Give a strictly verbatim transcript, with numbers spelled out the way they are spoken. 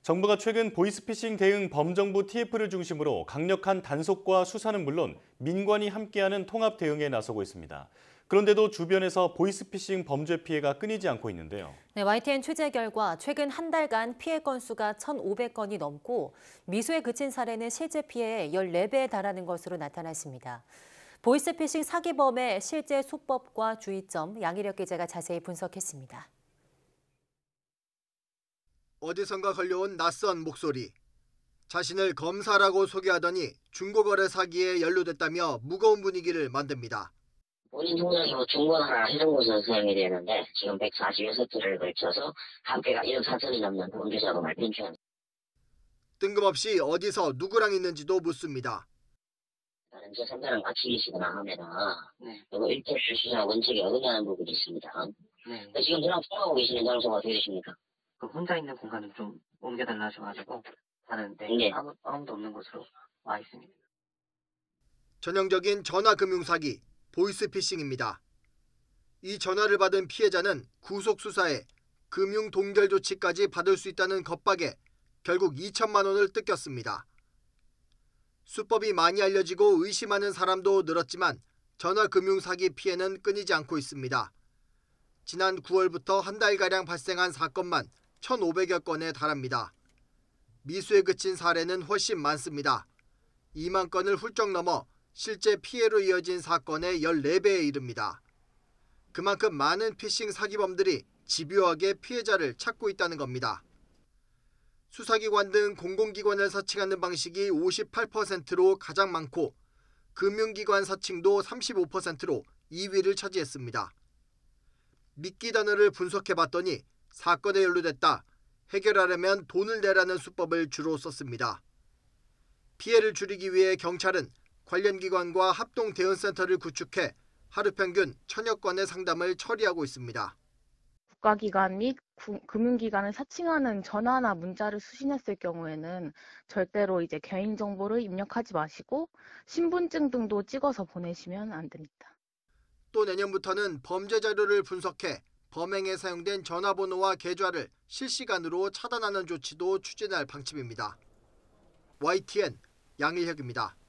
정부가 최근 보이스피싱 대응 범정부 티에프를 중심으로 강력한 단속과 수사는 물론 민관이 함께하는 통합 대응에 나서고 있습니다. 그런데도 주변에서 보이스피싱 범죄 피해가 끊이지 않고 있는데요. 네, 와이티엔 취재 결과 최근 한 달간 피해 건수가 천오백 건이 넘고 미수에 그친 사례는 실제 피해의 열네 배에 달하는 것으로 나타났습니다. 보이스피싱 사기범의 실제 수법과 주의점, 양희력 기자가 자세히 분석했습니다. 어디선가 걸려온 낯선 목소리. 자신을 검사라고 소개하더니 중고거래 사기에 연루됐다며 무거운 분위기를 만듭니다. 본인 통장이 뭐 중고나라 이런 곳에서 사용이 되는데 지금 백사십여 세트를 걸쳐서 합계가 일억 사천이 넘는 범죄 자금을 편취한. 뜬금없이 어디서 누구랑 있는지도 묻습니다. 다른 제삼자랑 같이 계시거나 하면은 네. 이거 일대일 수사 원칙에 어긋나는 부분이 있습니다. 네. 지금 저랑 통화하고 계시는 장소가 어떻게 되십니까? 그 혼자 있는 공간을 좀 옮겨달라 하셔가지고 하는데 네. 아무, 아무도 없는 곳으로 와 있습니다. 전형적인 전화금융사기, 보이스피싱입니다. 이 전화를 받은 피해자는 구속수사에 금융동결 조치까지 받을 수 있다는 겁박에 결국 이천만 원을 뜯겼습니다. 수법이 많이 알려지고 의심하는 사람도 늘었지만 전화금융사기 피해는 끊이지 않고 있습니다. 지난 구월부터 한 달가량 발생한 사건만 천오백여 건에 달합니다. 미수에 그친 사례는 훨씬 많습니다. 이만 건을 훌쩍 넘어 실제 피해로 이어진 사건의 열네 배에 이릅니다. 그만큼 많은 피싱 사기범들이 집요하게 피해자를 찾고 있다는 겁니다. 수사기관 등 공공기관을 사칭하는 방식이 오십팔 퍼센트로 가장 많고 금융기관 사칭도 삼십오 퍼센트로 이 위를 차지했습니다. 미끼 단어를 분석해봤더니 사건에 연루됐다, 해결하려면 돈을 내라는 수법을 주로 썼습니다. 피해를 줄이기 위해 경찰은 관련 기관과 합동 대응센터를 구축해 하루 평균 천여 건의 상담을 처리하고 있습니다. 국가기관 및 구, 금융기관을 사칭하는 전화나 문자를 수신했을 경우에는 절대로 이제 개인정보를 입력하지 마시고 신분증 등도 찍어서 보내시면 안 됩니다. 또 내년부터는 범죄 자료를 분석해 범행에 사용된 전화번호와 계좌를 실시간으로 차단하는 조치도 추진할 방침입니다. 와이티엔 양일혁입니다.